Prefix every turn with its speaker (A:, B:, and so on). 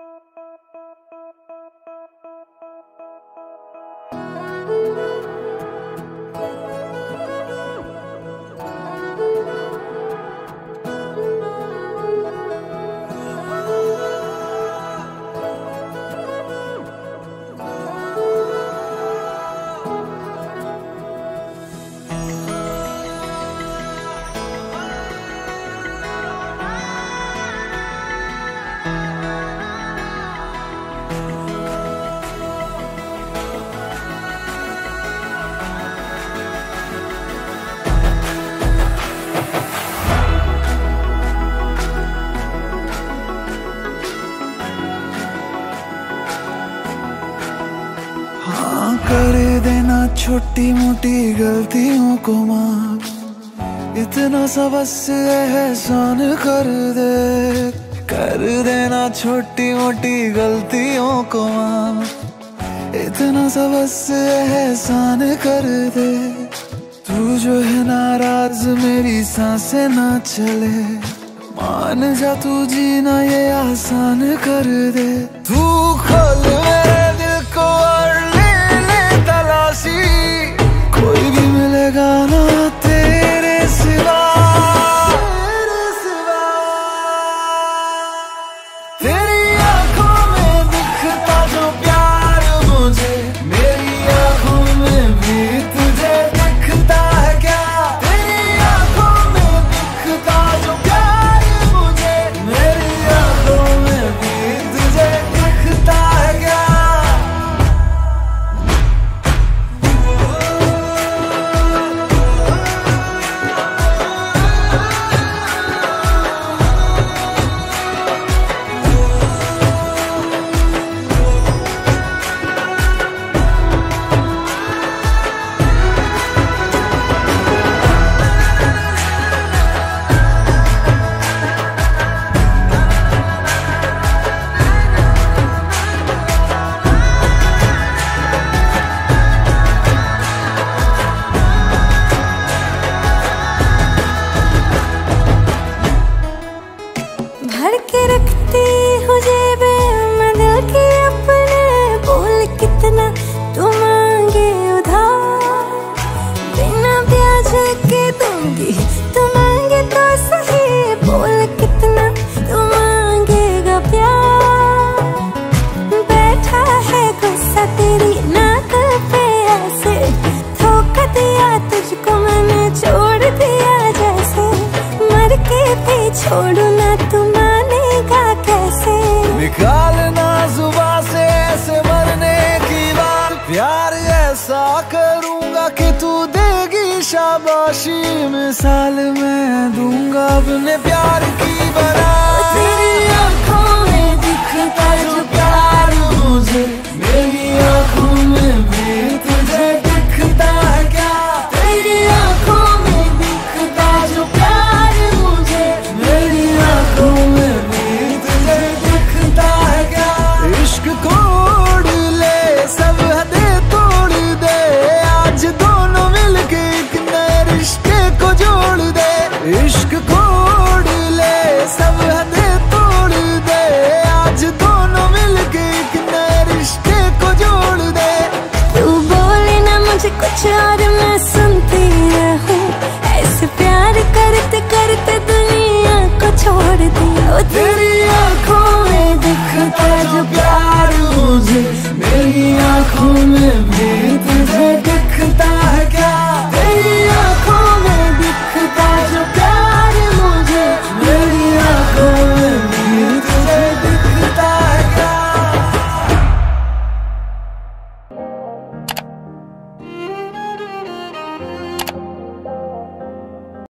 A: कर देना छोटी मोटी गलतियों को माफ, इतना सा बस एहसान कर दे। कर देना छोटी मोटी गलतियों को माफ, इतना सा बस एहसान कर दे। तू जो है नाराज मेरी सांसें ना चले, मान जा तू जीना ये आसान कर दे। तू खोल मेरे दिल को और तलाशी, कोई भी मिलेगा ना तेरे सिवा। तेरी आंखों में दिखता जो प्यार मुझे, मेरी आंखों में भी तुझे दिखता है क्या? तेरी आंखों में दिखता जो प्यार मुझे, मेरी आंखों में भी तुझे दिखता है क्या?
B: भर के रखती हूँ जेबे मैं दिल की अपने, बोल कितना तू मांगे उधार। बिना ब्याज के दूंगी तू मांगे तो सही, बोल कितना तू मांगेगा प्यार। बैठा है गुस्सा तेरी नाक पे ऐसे, धोखा दिया तुझको मैंने छोड़ दिया जैसे। मर के भी छोड़ू ना तू मानेगा कैसे?
A: निकालना जुबान से ऐसे मरने की बात, प्यार ऐसा करूंगा कि तू देगी शाबाशी। मिसाल मैं दूंगा अपने प्यार की बना।